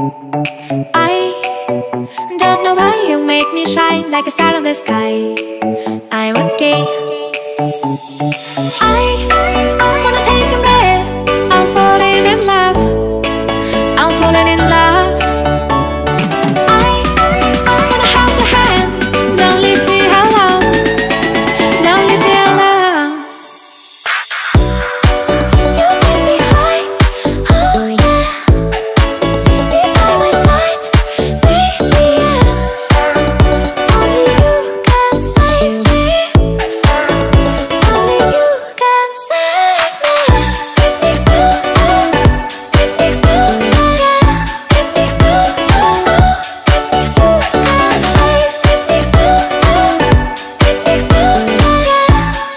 I don't know why you make me shine like a star in the sky. I'm okay. I wanna take a breath. I'm falling in love. I'm falling in love. I wanna hold your hand. Don't leave me alone. Don't leave me alone. You take me high. Oh yeah. Be by my side. Baby, yeah. Only you can save me. Only you can save me. Get me through, get me through, yeah. Get me through, get me through, can save. Get me through, get me through, yeah.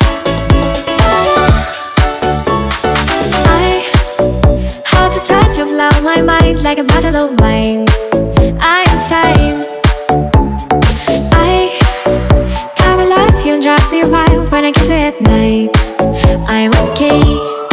How to touch your love, my mind like a bottle of wine. I'm insane. I come alive, you drive me wild when I kiss you at night. I'm okay.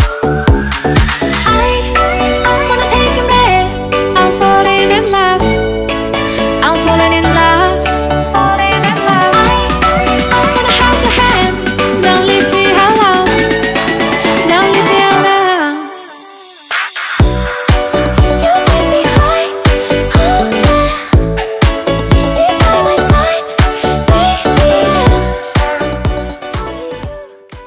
I wanna take a breath. I'm falling in love. I'm falling in love. Falling in love. I wanna hold your hand. Don't leave me alone. Don't leave me alone. You take me high. Oh yeah. Be by my side. Baby, yeah. Only you can.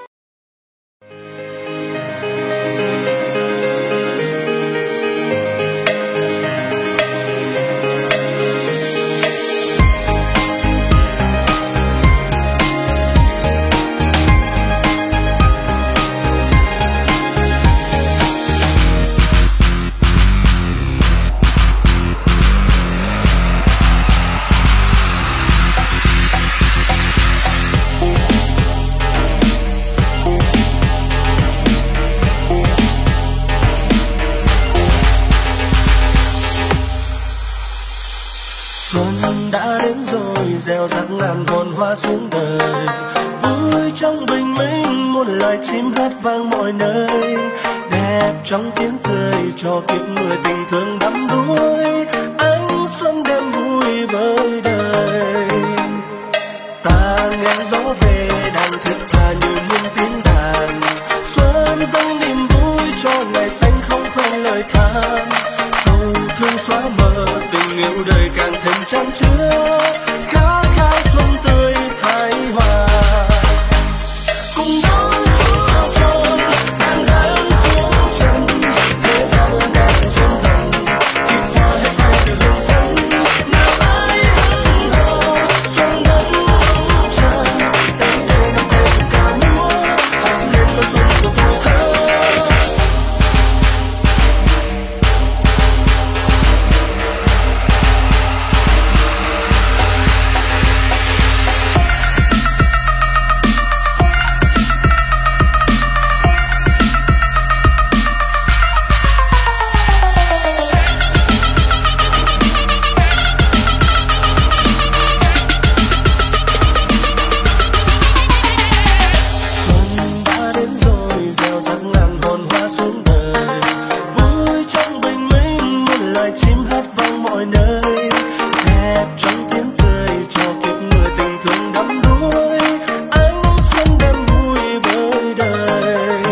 Xuân đã đến rồi, gieo rắc ngàn hồn hoa xuống đời. Vui trong bình minh, một lời chim hát vang mọi nơi. Đẹp trong tiếng cười, cho kiếp người tình thương đắm đuối. Ánh xuân đêm vui với đời. Ta nghe gió về đang thiết tha như những tiếng đàn. Xuân dâng niềm vui cho ngày xanh không quên lời than. Sầu thương xóa mờ, tình yêu đời càng thêm chan chứa. Khát khao xuân tươi hài hòa. Cùng đón Chúa xuân đang giáng xuống trần. Thế gian là ngày xuân vần, khi hoa hết phai từ hương phấn. Nào ai hững hờ, xuân vẫn mong chờ. Tay đây nắm tay cùng ca múa, hát lên mơ xuân của tuổi thơ. Xuân đã đến rồi, gieo rắc ngàn hồn hoa xuống đời. Vui trong bình minh, một lời chim hát vang mọi nơi. Đẹp trong tiếng cười, cho kiếp người tình thương đắm đuối. Ánh xuân đêm vui với đời.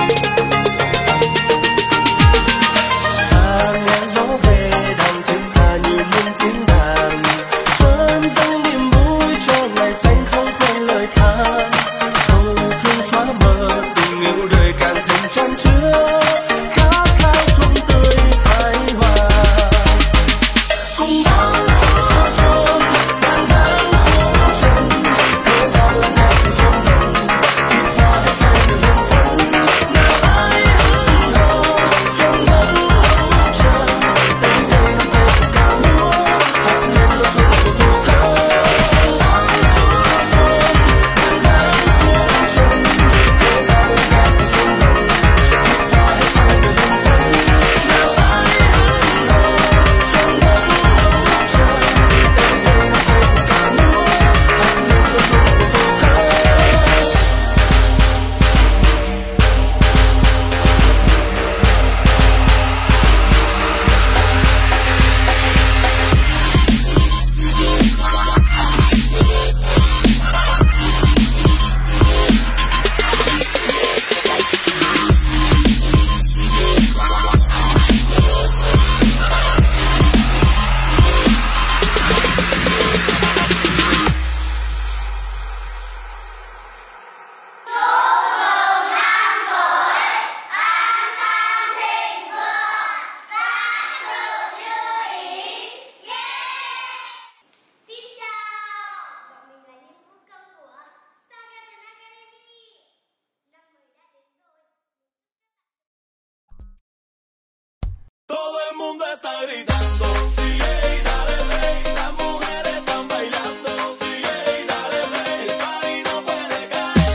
Ta nghe gió về đang thiết tha gritando. DJ, dale play, las mujeres están bailando. DJ, dale play, el party no puede caer.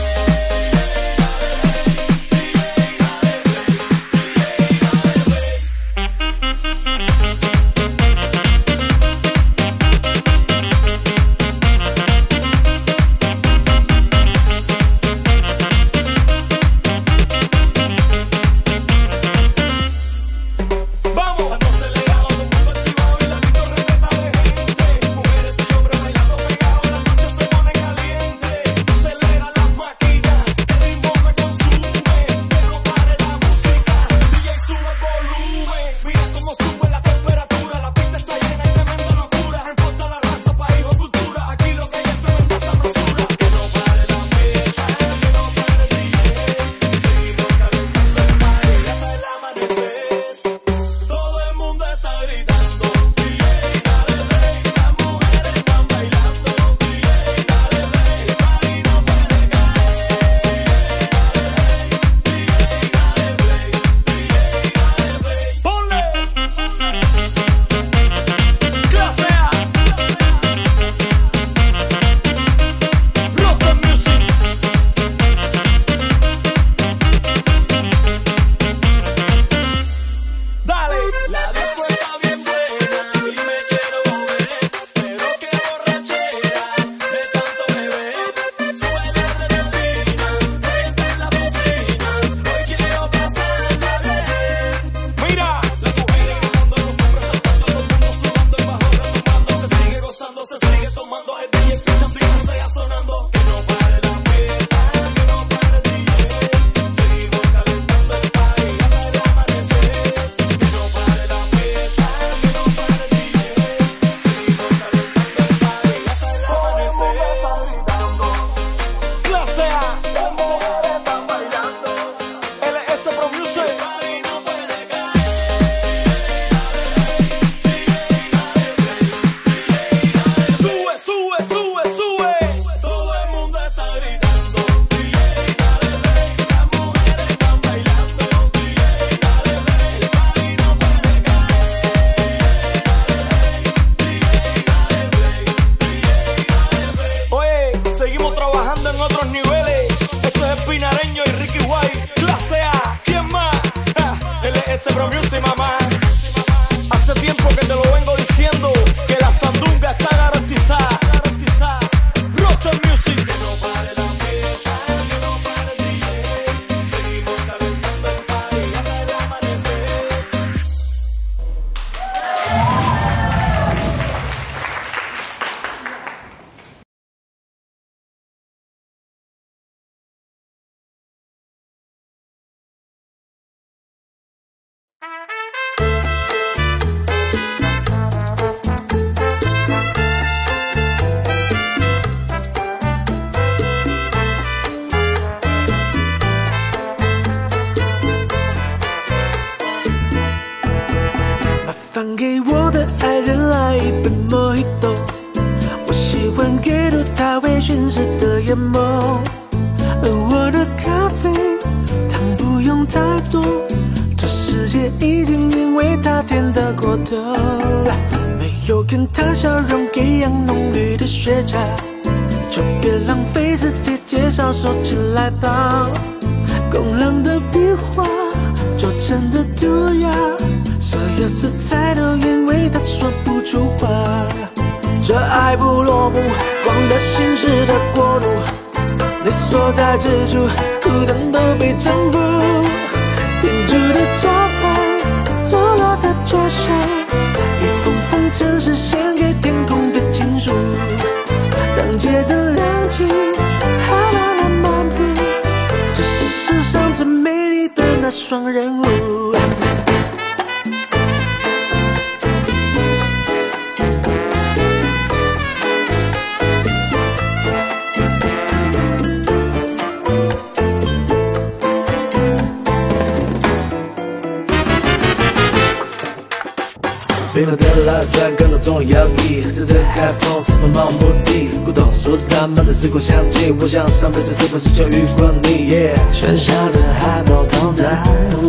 冰冷的拉赞跟到中了摇曳，在这海风四方漫无目的，古董书他们在时光相近，我想上辈子是不是就遇过你？喧嚣的海报躺在慵懒的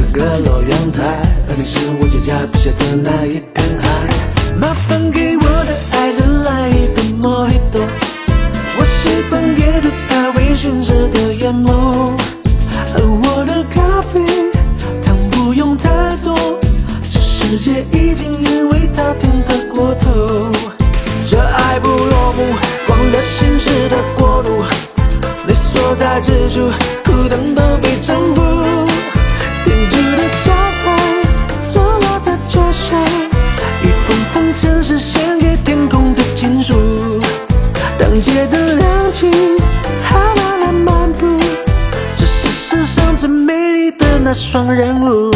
阁楼阳台，而你是我脚下笔下的那一片海。麻烦给我的爱人来一杯 Mojito， 我习惯阅读它微醺时的眼眸，而我的咖啡糖不用太多，这世界已经因为它甜得过头。这爱不落幕，忘了心事的国度，你所在之处，孤单都被征服。编织的招牌，坐落在脚下，一封封城市献给天空的情书。当街的亮起，还慢慢漫步，这是世上最美丽的那双人舞。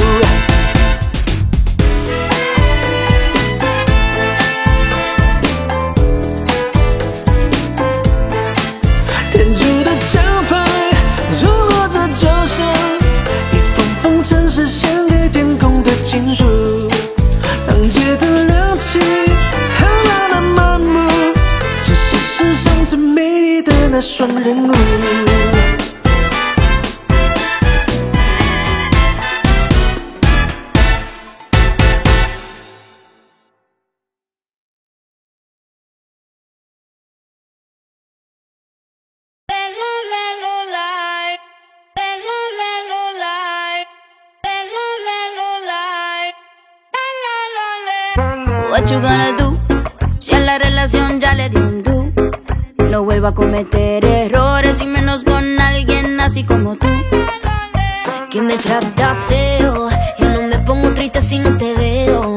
天主的招牌，坐落着脚下，一封封城市献给天空的情书。当街的亮起，还慢慢漫步，这是世上最美丽的那双人舞。 What you gonna do? Si a la relación ya le di un do. No vuelvo a cometer errores y menos con alguien así como tú, que me trata feo. Yo no me pongo triste si no te veo.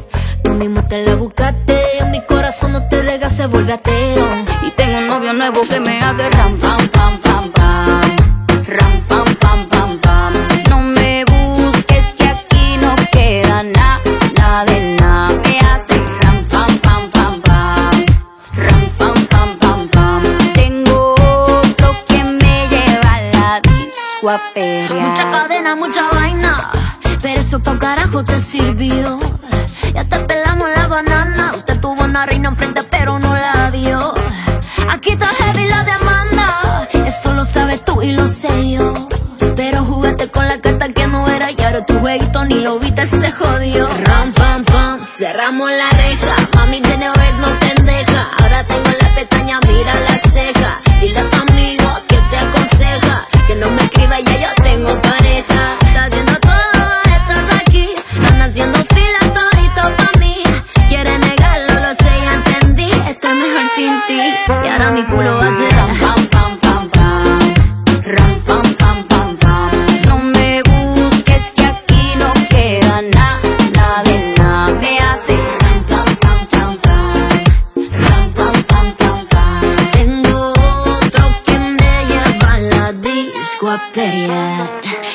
Tú mismo te la buscaste, en mi corazón no te rega, se vuelve ateo. Y tengo un novio nuevo que me hace ram pam pam pam pam, ram pam pam pam pam. No me busques que aquí no queda nada, nada de nada. Me hace ram pam pam pam pam, ram pam pam pam pam. Tengo otro que me lleva a la disco a perrear. Mucha cadena, mucha vaina, pero eso pa' carajo te sirvió. Ya te pelamos la banana, usted tuvo una reina enfrente pero no la dio. Aquí está heavy la demanda, eso lo sabes tú y lo sé yo. Pero jugaste con la carta que no era y ahora tu jueguito ni lo viste, se jodió. Ram pam pam, cerramos la reja, mami de una vez no pendeja. Ahora tengo la pestaña, mira la ceja. Dile a tu amigo que te aconseja que no me escriba, ya yo tengo pareja. Estás haciendo todo, estás aquí, están haciendo fila todito pa' mí. Quieres negarlo, lo sé, ya entendí. Estoy mejor sin ti y ahora mi culo hace ram pam pam pam pam, ram pam pam pam pam. No me busques que aquí no queda nada, nada de nada. Me hace ram pam pam pam pam, ram pam pam pam pam. Tengo otro que me lleva a la disco a pelear.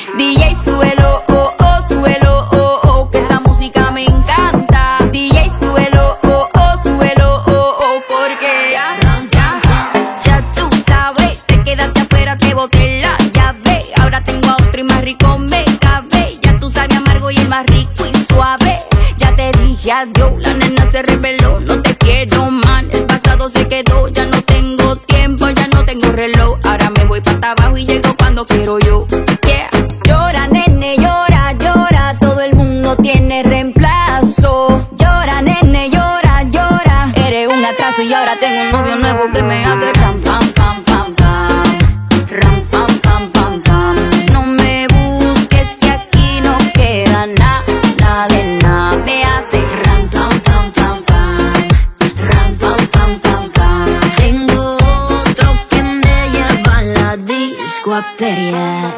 DJ súbelo, oh oh, súbelo, oh oh, que esa música me encanta. DJ súbelo, oh oh, súbelo, oh oh, porque ram pam pam. Ya tú sabes, te quedaste afuera, te boté la llave. Ahora tengo a otro y más rico me cabe. Ya tú sabes amargo y el más rico y suave. Ya te dije adiós, la nena se rebeló. No te quiero, man, el pasado se quedó. Ya no tengo tiempo, ya no tengo reloj. Ahora me voy para abajo y llego cuando quiero yo. Yeah. Llora, nene, llora, llora. Todo el mundo tiene reemplazo. Llora, nene, llora, llora. Eres un atraso y ahora tengo un novio nuevo que me hace ram pam pam pam pam, ram pam pam pam pam. No me busques que aquí no queda nada, nada de nada. Me hace ram pam pam pam pam, ram pam pam pam pam. Tengo otro que me lleva a la disco a pelear.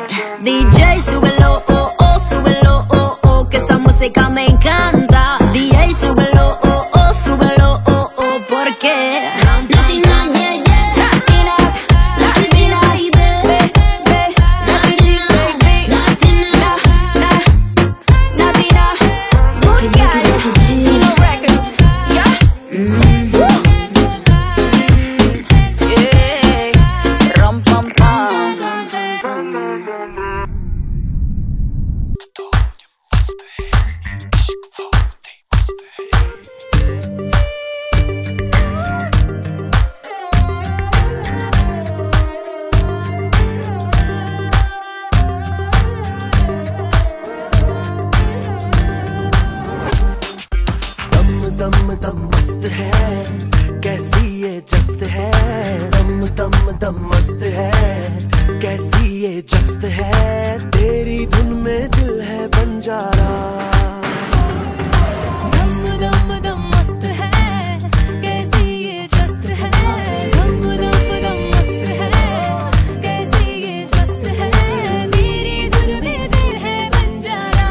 DJ súbelo, oh oh, súbelo, oh oh, que esa música me encanta. DJ súbelo, oh oh, súbelo, oh oh, porque Latina, yeah, yeah. Latina, Latina, baby, Latina, baby, Latina, Latina, Latino Records, yeah. Yeah, ram pam pam. दम दम मस्त है, कैसी ये जस्त है, दम दम दम मस्त है, कैसी ये जस्त है, तेरी धुन में दिल है बंजारा। दम दम दम मस्त है, कैसी ये जस्त है, दम दम दम मस्त है, कैसी ये जस्त है, तेरी धुन में दिल है बंजारा।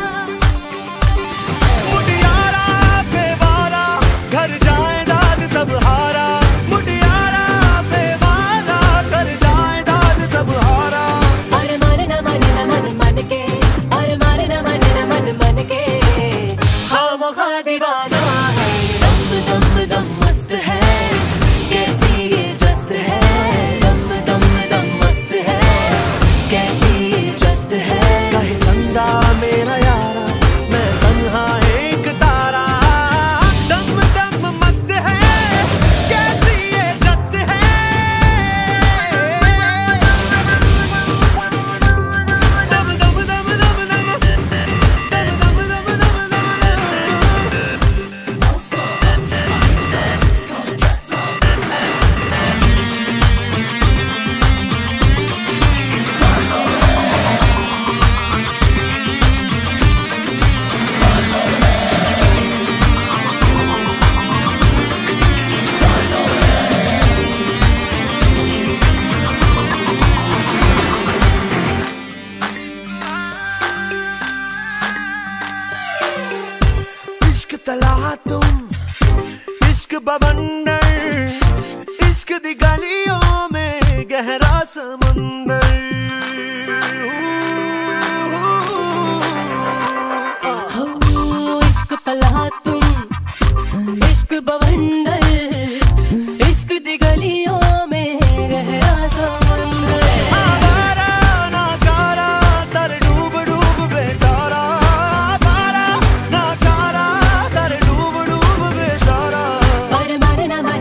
मुटियारा बेवारा घर जाए दाद सब हारा, मुटियारा बेवारा घर जाए दाद सब हारा। और माने ना माने ना मन मन के, और माने ना माने ना मन मन के, खामोखा दीवाना है। दम दम दम मस्त है, कैसी ये जस्त है, दम दम दम मस्त है, कैसी ये जस्त है। कहे चंदा मेरा यारा, मैं तन्हा एक तारा, दम दम मस्त है, कैसी ये जस्त है। दम दम दम दम दम, दम दम दम दम दम। इश्क तला तुम, इश्क बवंडर, इश्क दी गलियों में गहरा समंदर। हो इश्क तला तुम, इश्क बवंडर, इश्क दी गलियों में गहरा समंदर। आवारा नाकारा तर डूब डूब बेचारा, आवारा नाकारा तर डूब डूब बेचारा। और माने ना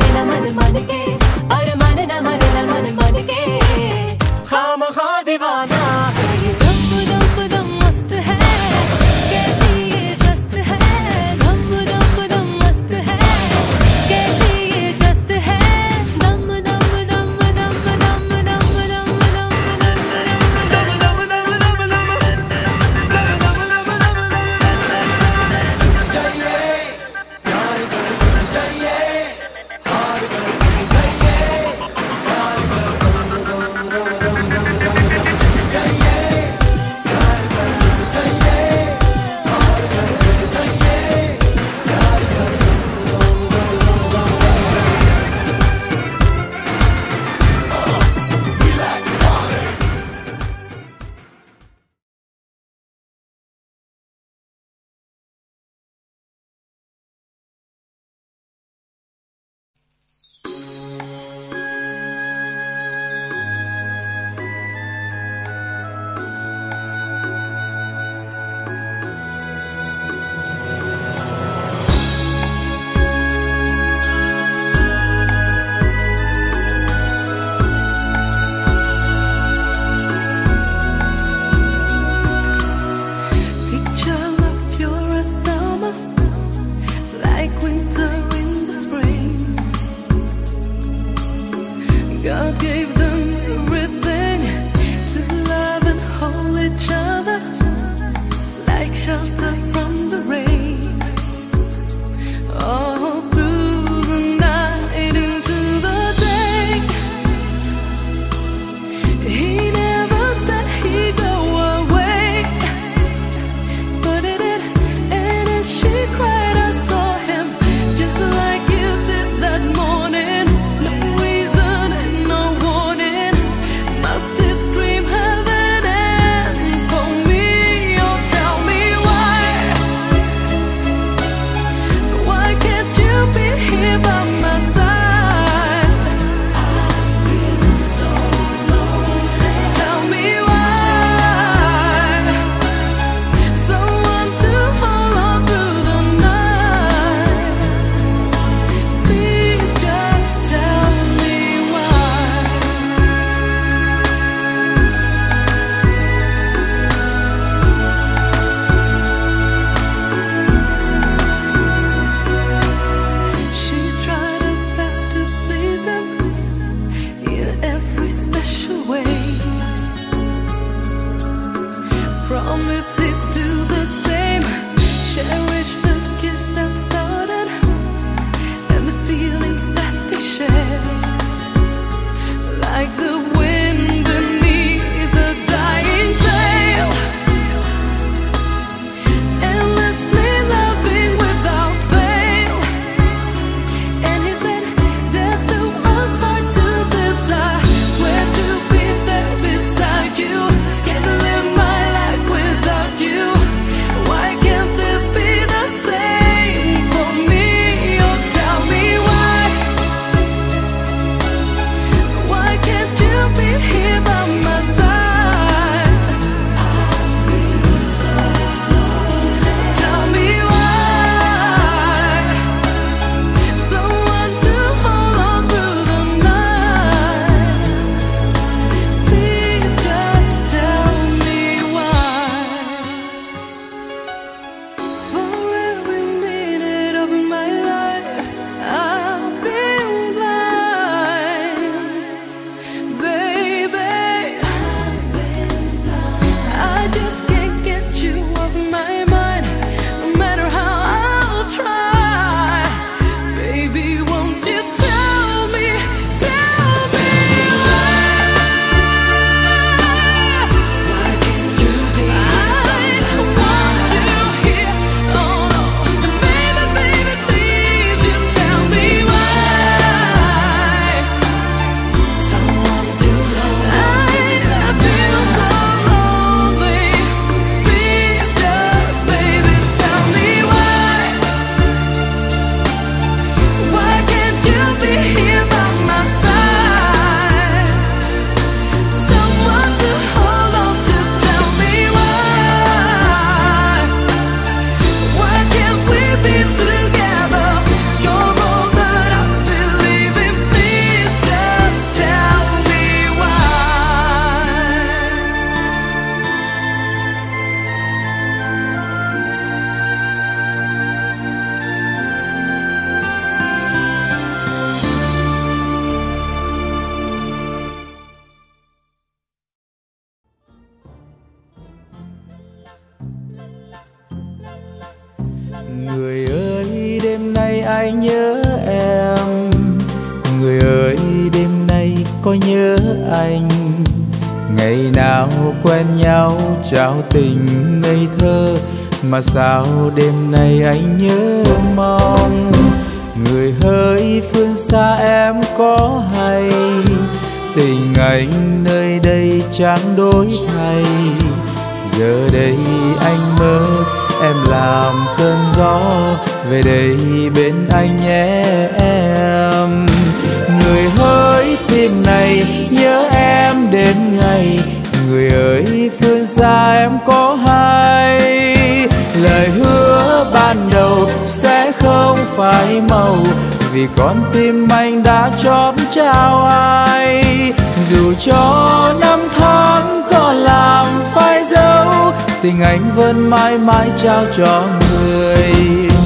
anh nhớ em. Người ơi đêm nay có nhớ anh, ngày nào quen nhau trao tình ngây thơ, mà sao đêm nay anh nhớ mong. Người hỡi phương xa em có hay, tình anh nơi đây chẳng đổi thay. Giờ đây anh mơ em làm cơn gió, về đây bên anh nhé em. Người hỡi tim này nhớ em đến ngày, người ơi phương xa em có hay. Lời hứa ban đầu sẽ không phai màu, vì con tim anh đã chót trao ai. Dù cho năm tháng có làm phai dấu, tình anh vẫn mãi mãi trao cho người.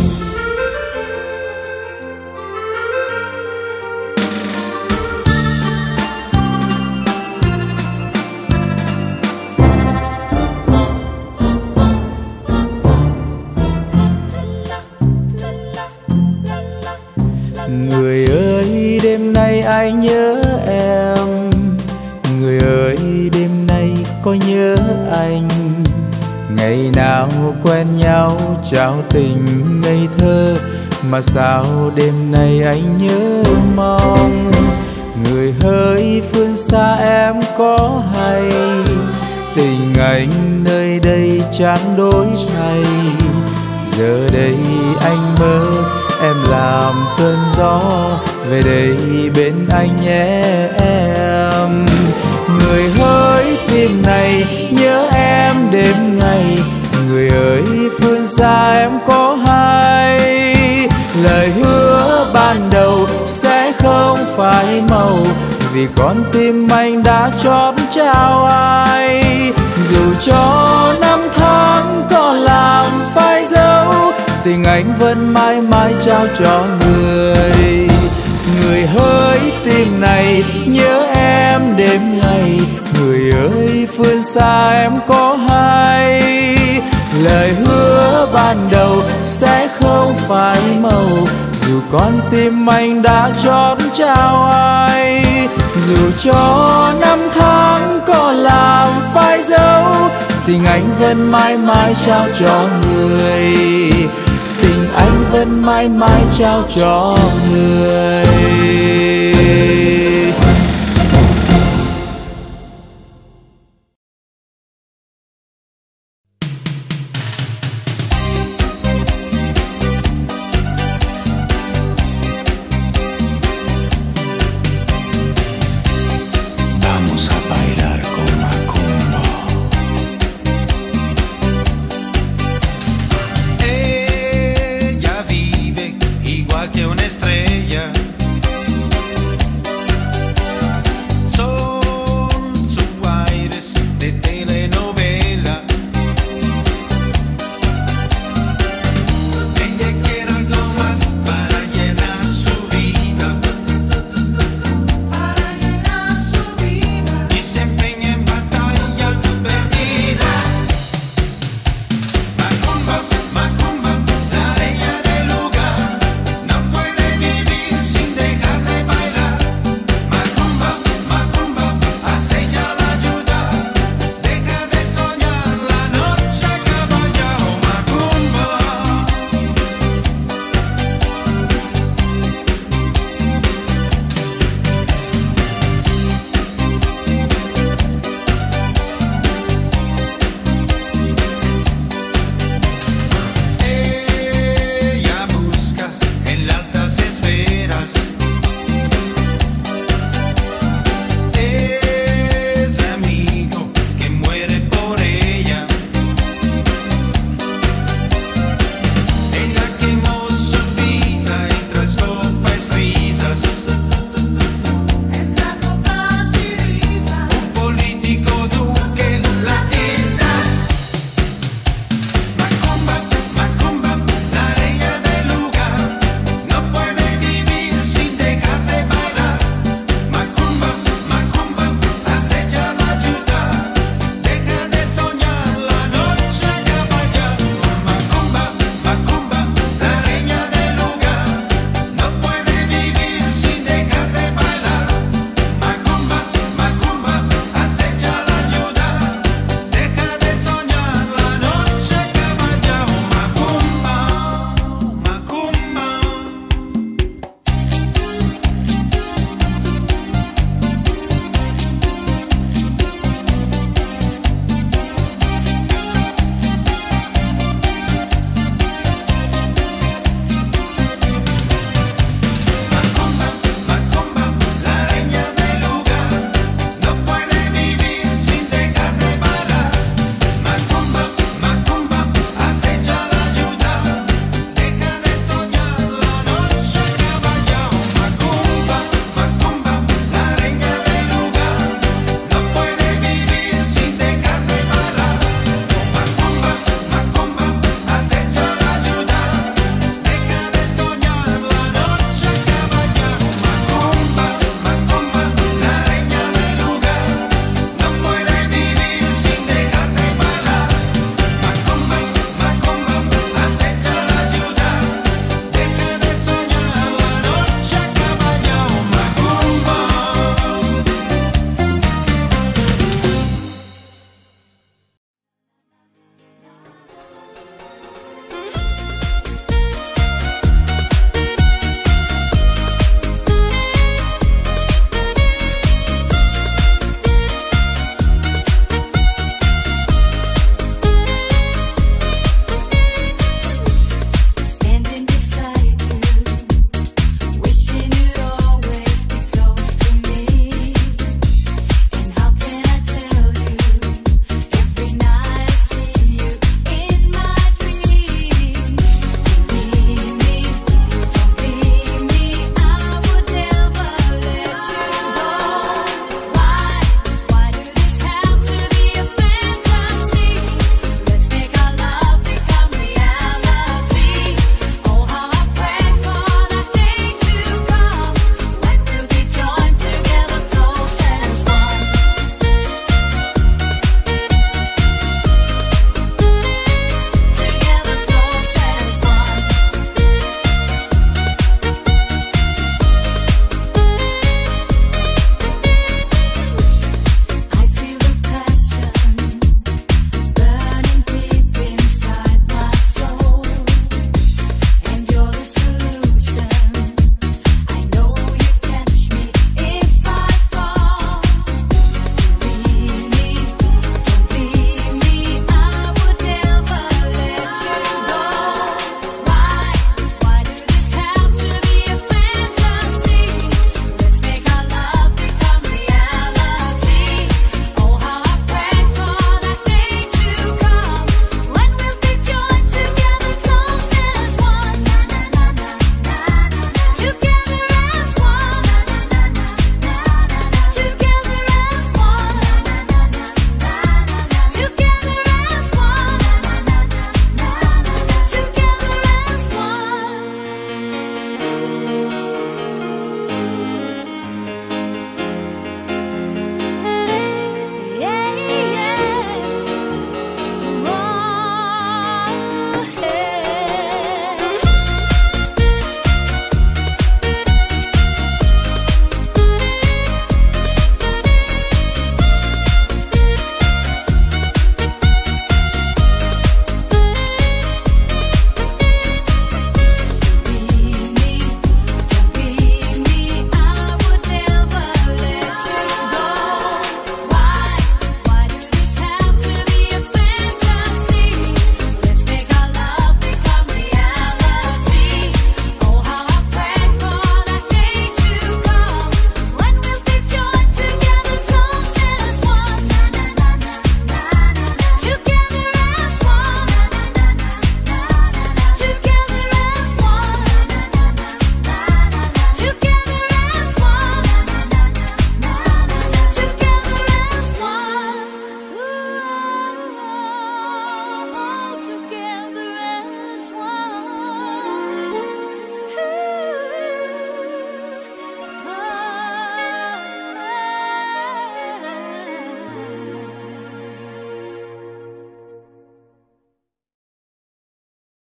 Người ơi đêm nay anh nhớ em, người ơi đêm nay có nhớ anh. Ngày nào quen nhau trao tình ngây thơ, mà sao đêm nay anh nhớ mong. Người hỡi phương xa em có hay, tình anh nơi đây chẳng đổi thay. Giờ đây anh mơ em làm cơn gió, về đây bên anh nhé em. Người hỡi tim này nhớ em đêm ngày, người ơi phương xa em có hay. Lời hứa ban đầu sẽ không phai màu, vì con tim anh đã chót trao ai. Dù cho năm tháng có làm phai dấu, tình anh vẫn mãi mãi trao cho người. Người hỡi tim này nhớ em đêm ngày, người ơi phương xa em có hay. Lời hứa ban đầu sẽ không phai màu, dù con tim anh đã chót trao ai. Dù cho năm tháng có làm phai dấu, tình anh vẫn mãi mãi trao cho người. Tình anh vẫn mãi mãi trao cho người. Vamos a bailar con Macumba. Ella vive igual que una estrella